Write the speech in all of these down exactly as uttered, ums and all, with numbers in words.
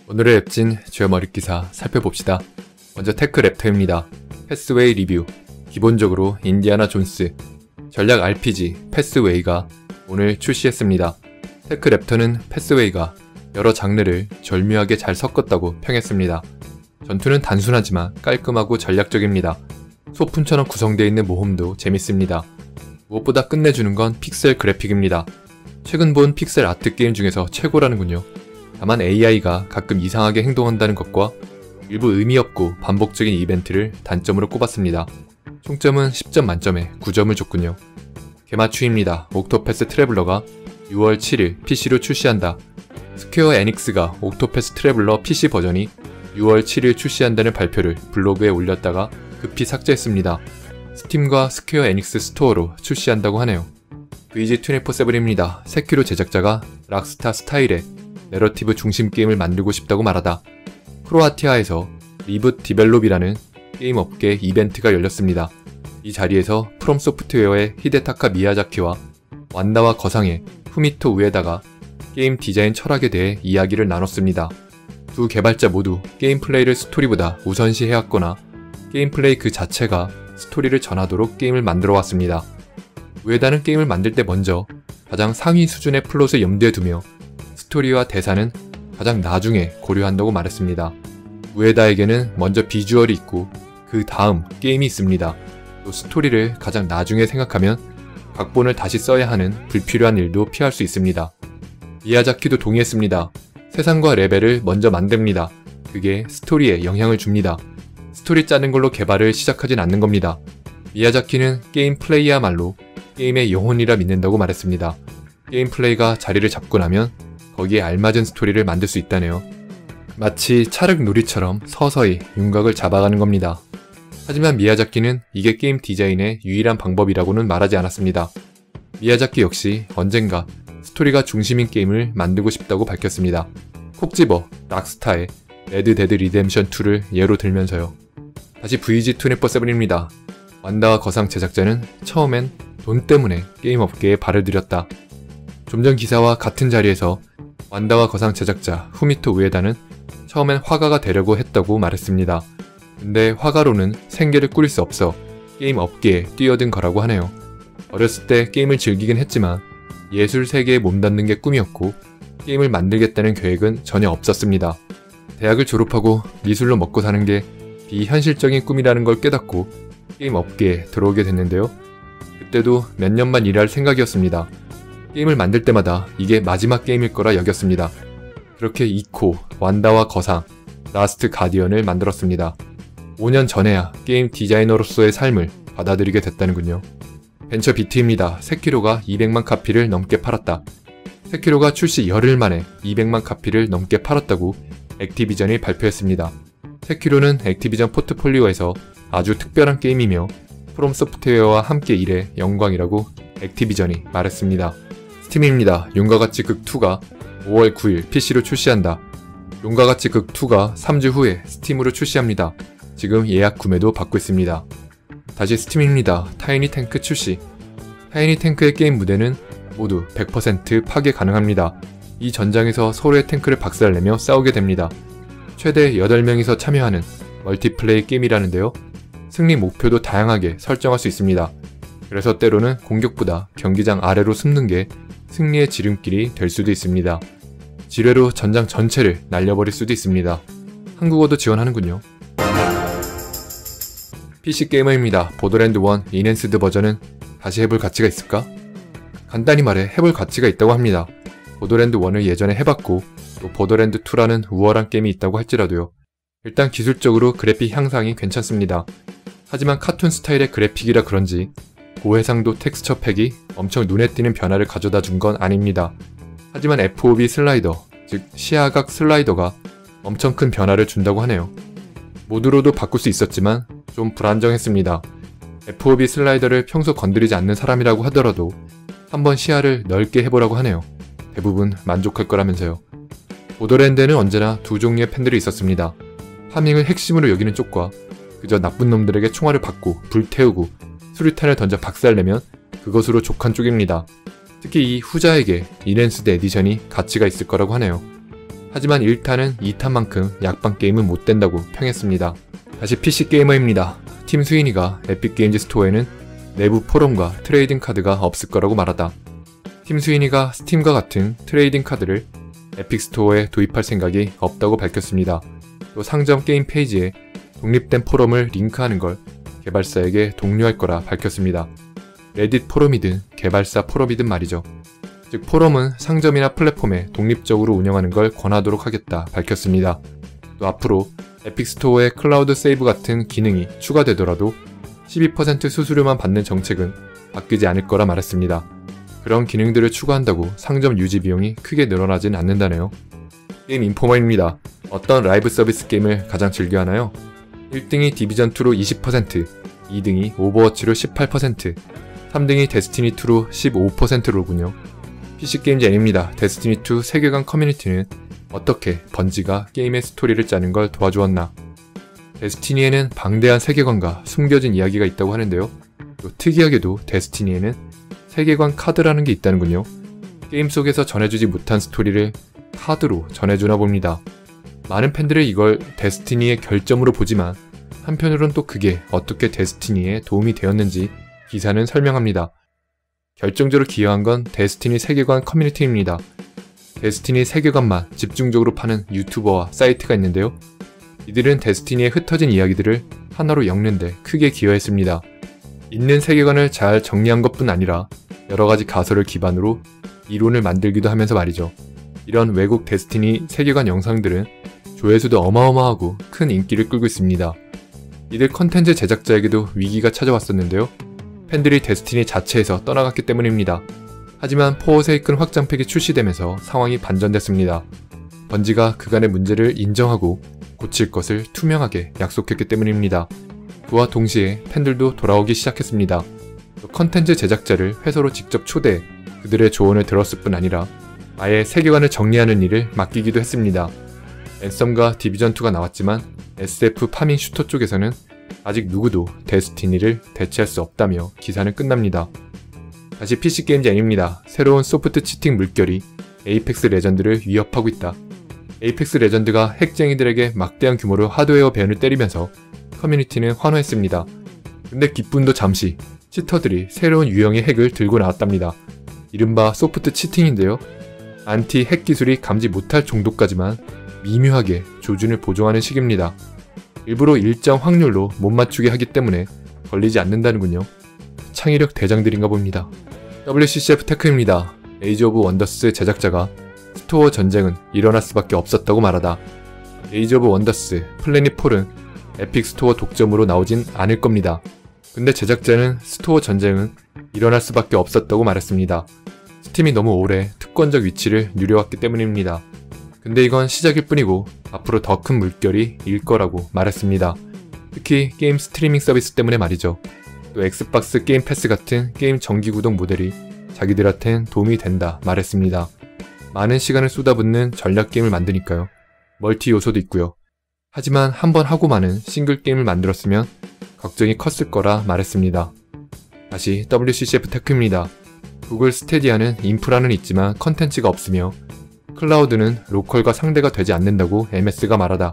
오늘의 웹진 주요 머릿기사 살펴봅시다. 먼저 테크랩터입니다. 패스웨이 리뷰. 기본적으로 인디아나 존스, 전략 알피지 패스웨이가 오늘 출시했습니다. 테크랩터는 패스웨이가 여러 장르를 절묘하게 잘 섞었다고 평했습니다. 전투는 단순하지만 깔끔하고 전략적입니다. 소품처럼 구성되어 있는 모험도 재밌습니다. 무엇보다 끝내주는 건 픽셀 그래픽입니다. 최근 본 픽셀 아트 게임 중에서 최고라는군요. 다만 에이아이가 가끔 이상하게 행동한다는 것과 일부 의미 없고 반복적인 이벤트를 단점으로 꼽았습니다. 총점은 십 점 만점에 구 점을 줬군요. 개마추입니다. 옥토패스 트래블러가 유월 칠일 피시로 출시한다. 스퀘어 에닉스가 옥토패스 트래블러 피시 버전이 유월 칠일 출시한다는 발표를 블로그에 올렸다가 급히 삭제했습니다. 스팀과 스퀘어 에닉스 스토어로 출시한다고 하네요. 브이지 이십사입니다. 세키로 제작자가 락스타 스타일의 내러티브 중심 게임을 만들고 싶다고 말하다. 크로아티아에서 리붓 디벨롭이라는 게임 업계 이벤트가 열렸습니다. 이 자리에서 프롬 소프트웨어의 히데타카 미야자키와 완다와 거상의 후미토 우에다가 게임 디자인 철학에 대해 이야기를 나눴습니다. 두 개발자 모두 게임 플레이를 스토리보다 우선시해왔거나 게임 플레이 그 자체가 스토리를 전하도록 게임을 만들어 왔습니다. 우에다는 게임을 만들 때 먼저 가장 상위 수준의 플롯을 염두에 두며 스토리와 대사는 가장 나중에 고려한다고 말했습니다. 우에다에게는 먼저 비주얼이 있고 그 다음 게임이 있습니다. 또 스토리를 가장 나중에 생각하면 각본을 다시 써야 하는 불필요한 일도 피할 수 있습니다. 미야자키도 동의했습니다. 세상과 레벨을 먼저 만듭니다. 그게 스토리에 영향을 줍니다. 스토리 짜는 걸로 개발을 시작하진 않는 겁니다. 미야자키는 게임 플레이야말로 게임의 영혼이라 믿는다고 말했습니다. 게임 플레이가 자리를 잡고 나면 거기에 알맞은 스토리를 만들 수 있다네요. 마치 찰흙놀이처럼 서서히 윤곽을 잡아가는 겁니다. 하지만 미야자키는 이게 게임 디자인의 유일한 방법이라고는 말하지 않았습니다. 미야자키 역시 언젠가 스토리가 중심인 게임을 만들고 싶다고 밝혔습니다. 콕 집어 락스타의 레드 데드 리뎀션 투를 예로 들면서요. 다시 브이지 이십사입니다. 완다와 거상 제작자는 처음엔 돈 때문에 게임 업계에 발을 들였다. 좀 전 기사와 같은 자리에서 완다와 거상 제작자 후미토 우에다는 처음엔 화가가 되려고 했다고 말했습니다. 근데 화가로는 생계를 꾸릴 수 없어 게임 업계에 뛰어든 거라고 하네요. 어렸을 때 게임을 즐기긴 했지만 예술 세계에 몸담는 게 꿈이었고 게임을 만들겠다는 계획은 전혀 없었습니다. 대학을 졸업하고 미술로 먹고 사는 게 비현실적인 꿈이라는 걸 깨닫고 게임 업계에 들어오게 됐는데요. 그때도 몇 년만 일할 생각이었습니다. 게임을 만들 때마다 이게 마지막 게임일 거라 여겼습니다. 그렇게 이코, 완다와 거상, 라스트 가디언을 만들었습니다. 오 년 전에야 게임 디자이너로서의 삶을 받아들이게 됐다는군요. 벤처 비트입니다. 세키로가 이백만 카피를 넘게 팔았다. 세키로가 출시 열흘 만에 이백만 카피를 넘게 팔았다고 액티비전이 발표했습니다. 세키로는 액티비전 포트폴리오에서 아주 특별한 게임이며 프롬 소프트웨어와 함께 일해 영광이라고 액티비전이 말했습니다. 스팀입니다. 용과같이 극이가 오월 구일 피시로 출시한다. 용과같이 극이가 삼 주 후에 스팀으로 출시합니다. 지금 예약 구매도 받고 있습니다. 다시 스팀입니다. 타이니 탱크 출시. 타이니 탱크의 게임 무대는 모두 백 퍼센트 파괴 가능합니다. 이 전장에서 서로의 탱크를 박살내며 싸우게 됩니다. 최대 여덟 명이서 참여하는 멀티플레이 게임이라는데요. 승리 목표도 다양하게 설정할 수 있습니다. 그래서 때로는 공격보다 경기장 아래로 숨는 게 승리의 지름길이 될 수도 있습니다. 지뢰로 전장 전체를 날려버릴 수도 있습니다. 한국어도 지원하는군요. 피씨 게이머입니다. 보더랜드 일 인핸스드 버전은 다시 해볼 가치가 있을까? 간단히 말해 해볼 가치가 있다고 합니다. 보더랜드 일을 예전에 해봤고 또 보더랜드 이라는 우월한 게임이 있다고 할지라도요. 일단 기술적으로 그래픽 향상이 괜찮습니다. 하지만 카툰 스타일의 그래픽이라 그런지 고해상도 텍스처 팩이 엄청 눈에 띄는 변화를 가져다 준 건 아닙니다. 하지만 에프오비 슬라이더, 즉 시야각 슬라이더가 엄청 큰 변화를 준다고 하네요. 모드로도 바꿀 수 있었지만 좀 불안정했습니다. 에프오비 슬라이더를 평소 건드리지 않는 사람이라고 하더라도 한번 시야를 넓게 해보라고 하네요. 대부분 만족할 거라면서요. 보더랜드에는 언제나 두 종류의 팬들이 있었습니다. 파밍을 핵심으로 여기는 쪽과 그저 나쁜 놈들에게 총알을 받고 불태우고 수류탄을 던져 박살내면 그것으로 족한 쪽입니다. 특히 이 후자에게 인핸스드 에디션이 가치가 있을 거라고 하네요. 하지만 일 탄은 이 탄만큼 약방 게임은 못 된다고 평했습니다. 다시 피씨 게이머입니다. 팀 스위니가 에픽게임즈 스토어에는 내부 포럼과 트레이딩 카드가 없을 거라고 말하다. 팀 스위니가 스팀과 같은 트레이딩 카드를 에픽 스토어에 도입할 생각이 없다고 밝혔습니다. 또 상점 게임 페이지에 독립된 포럼을 링크하는 걸 개발사에게 독려할 거라 밝혔습니다. 레딧 포럼이든 개발사 포럼이든 말이죠. 즉 포럼은 상점이나 플랫폼에 독립적으로 운영하는 걸 권하도록 하겠다 밝혔습니다. 또 앞으로 에픽 스토어에 클라우드 세이브 같은 기능이 추가되더라도 십이 퍼센트 수수료만 받는 정책은 바뀌지 않을 거라 말했습니다. 그런 기능들을 추가한다고 상점 유지 비용이 크게 늘어나진 않는다네요. 게임 인포머입니다. 어떤 라이브 서비스 게임을 가장 즐겨하나요? 일 등이 디비전이로 이십 퍼센트, 이 등이 오버워치로 십팔 퍼센트, 삼 등이 데스티니이로 십오 퍼센트로군요. 피씨게임즈N입니다. 데스티니이 세계관 커뮤니티는 어떻게 번지가 게임의 스토리를 짜는 걸 도와주었나? 데스티니에는 방대한 세계관과 숨겨진 이야기가 있다고 하는데요. 또 특이하게도 데스티니에는 세계관 카드라는 게 있다는군요. 게임 속에서 전해주지 못한 스토리를 카드로 전해주나 봅니다. 많은 팬들은 이걸 데스티니의 결점으로 보지만 한편으론 또 그게 어떻게 데스티니에 도움이 되었는지 기사는 설명합니다. 결정적으로 기여한 건 데스티니 세계관 커뮤니티입니다. 데스티니 세계관만 집중적으로 파는 유튜버와 사이트가 있는데요. 이들은 데스티니의 흩어진 이야기들을 하나로 엮는데 크게 기여했습니다. 있는 세계관을 잘 정리한 것뿐 아니라 여러가지 가설을 기반으로 이론을 만들기도 하면서 말이죠. 이런 외국 데스티니 세계관 영상들은 조회수도 어마어마하고 큰 인기를 끌고 있습니다. 이들 컨텐츠 제작자에게도 위기가 찾아왔었는데요. 팬들이 데스티니 자체에서 떠나갔기 때문입니다. 하지만 포어세이큰 확장팩이 출시되면서 상황이 반전됐습니다. 번지가 그간의 문제를 인정하고 고칠 것을 투명하게 약속했기 때문입니다. 그와 동시에 팬들도 돌아오기 시작했습니다. 컨텐츠 제작자를 회사로 직접 초대해 그들의 조언을 들었을 뿐 아니라 아예 세계관을 정리하는 일을 맡기기도 했습니다. 앤썸과 디비전이가 나왔지만 에스에프 파밍 슈터 쪽에서는 아직 누구도 데스티니를 대체할 수 없다며 기사는 끝납니다. 다시 피씨게임즈N입니다. 새로운 소프트 치팅 물결이 에이펙스 레전드를 위협하고 있다. 에이펙스 레전드가 핵쟁이들에게 막대한 규모로 하드웨어 배연을 때리면서 커뮤니티는 환호했습니다. 근데 기쁨도 잠시 치터들이 새로운 유형의 핵을 들고 나왔답니다. 이른바 소프트 치팅인데요. 안티 핵 기술이 감지 못할 정도까지만 미묘하게 조준을 보정하는 식입니다. 일부러 일정 확률로 못 맞추게 하기 때문에 걸리지 않는다는군요. 창의력 대장들인가 봅니다. 더블유씨씨에프 테크입니다. 에이지 오브 원더스 제작자가 스토어 전쟁은 일어날 수밖에 없었다고 말하다. 에이지 오브 원더스 플래닛폴은 에픽 스토어 독점으로 나오진 않을 겁니다. 근데 제작자는 스토어 전쟁은 일어날 수밖에 없었다고 말했습니다. 스팀이 너무 오래 특권적 위치를 누려왔기 때문입니다. 근데 이건 시작일 뿐이고 앞으로 더 큰 물결이 일 거라고 말했습니다. 특히 게임 스트리밍 서비스 때문에 말이죠. 또 엑스박스 게임 패스 같은 게임 정기구독 모델이 자기들한텐 도움이 된다 말했습니다. 많은 시간을 쏟아붓는 전략 게임을 만드니까요. 멀티 요소도 있고요. 하지만 한번 하고 마는 싱글 게임을 만들었으면 걱정이 컸을 거라 말했습니다. 다시 더블유씨씨에프 테크입니다. 구글 스테디아는 인프라는 있지만 컨텐츠가 없으며 클라우드는 로컬과 상대가 되지 않는다고 엠에스가 말하다.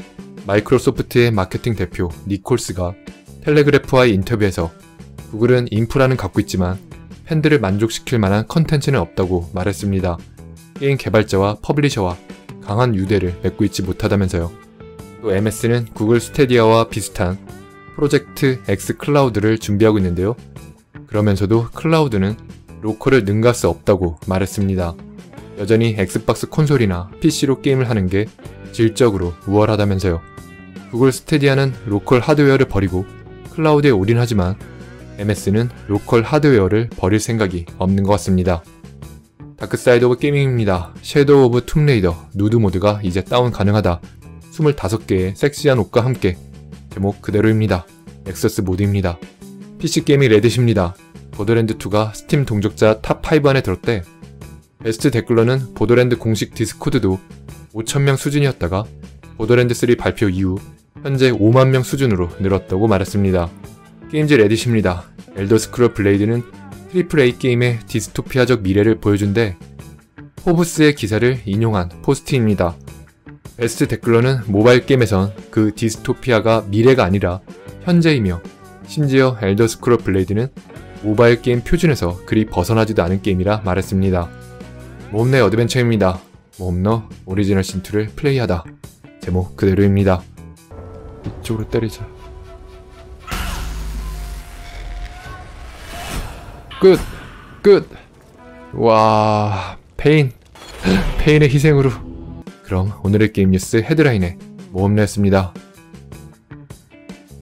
마이크로소프트의 마케팅 대표 니콜스가 텔레그래프와의 인터뷰에서 구글은 인프라는 갖고 있지만 팬들을 만족시킬 만한 컨텐츠는 없다고 말했습니다. 게임 개발자와 퍼블리셔와 강한 유대를 맺고 있지 못하다면서요. 또 엠에스는 구글 스테디아와 비슷한 프로젝트 X 클라우드를 준비하고 있는데요. 그러면서도 클라우드는 로컬을 능가할 수 없다고 말했습니다. 여전히 엑스박스 콘솔이나 피씨로 게임을 하는 게 질적으로 우월하다면서요. 구글 스테디아는 로컬 하드웨어를 버리고 클라우드에 올인하지만 엠에스는 로컬 하드웨어를 버릴 생각이 없는 것 같습니다. 다크사이드 오브 게이밍입니다. 섀도우 오브 툼레이더 누드 모드가 이제 다운 가능하다. 스물다섯 개의 섹시한 옷과 함께. 제목 그대로입니다. 넥서스 모드입니다. 피씨게이밍 레딧입니다. 보더랜드이가 스팀 동접자 탑 파이브 안에 들었대. 베스트 댓글러는 보더랜드 공식 디스코드도 오천 명 수준이었다가 보더랜드 쓰리 발표 이후 현재 오만 명 수준으로 늘었다고 말했습니다. 게임즈 레딧입니다. 엘더 스크롤 블레이드는 트리플 A 게임의 디스토피아적 미래를 보여준대. 포브스의 기사를 인용한 포스트입니다. 베스트 댓글러는 모바일 게임에선 그 디스토피아가 미래가 아니라 현재이며 심지어 엘더 스크롤 블레이드는 모바일 게임 표준에서 그리 벗어나지도 않은 게임이라 말했습니다. 모험 내 어드벤처입니다. 모험너 오리지널 신투를 플레이하다. 제목 그대로입니다. 이쪽으로 때리자. 끝! 끝! 와... 페인. 페인의 희생으로. 그럼 오늘의 게임 뉴스 헤드라인에 모험내였습니다.